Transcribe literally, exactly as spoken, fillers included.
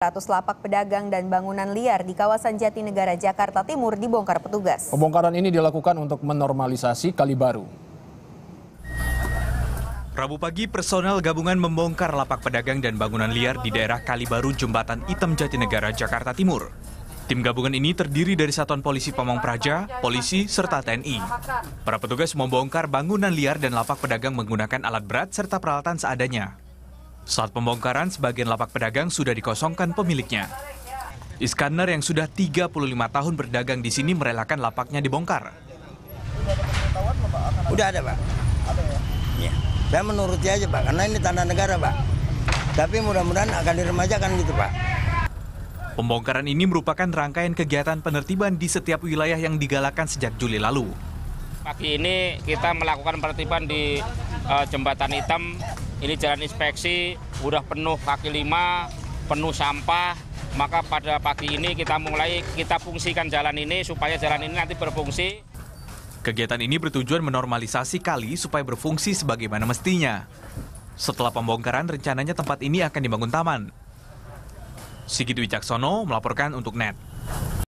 Ratus lapak pedagang dan bangunan liar di kawasan Jatinegara, Jakarta Timur dibongkar petugas. Pembongkaran ini dilakukan untuk menormalisasi Kali Baru. Rabu pagi, personel gabungan membongkar lapak pedagang dan bangunan liar di daerah Kali Baru, Jembatan Item, Jatinegara, Jakarta Timur. Tim gabungan ini terdiri dari Satuan Polisi Pamong Praja, polisi, serta T N I. Para petugas membongkar bangunan liar dan lapak pedagang menggunakan alat berat serta peralatan seadanya. Saat pembongkaran, sebagian lapak pedagang sudah dikosongkan pemiliknya. Iskandar yang sudah tiga puluh lima tahun berdagang di sini merelakan lapaknya dibongkar. Udah ada, Pak. Ada ya? Iya. Saya menuruti aja, Pak, karena ini tanah negara, Pak. Tapi mudah-mudahan akan diremajakan gitu, Pak. Pembongkaran ini merupakan rangkaian kegiatan penertiban di setiap wilayah yang digalakan sejak Juli lalu. Pagi ini kita melakukan penertiban di uh, Jembatan Hitam. Ini jalan inspeksi, udah penuh kaki lima, penuh sampah. Maka pada pagi ini kita mulai kita fungsikan jalan ini supaya jalan ini nanti berfungsi. Kegiatan ini bertujuan menormalisasi kali supaya berfungsi sebagaimana mestinya. Setelah pembongkaran, rencananya tempat ini akan dibangun taman. Sigit Wicaksono melaporkan untuk N E T.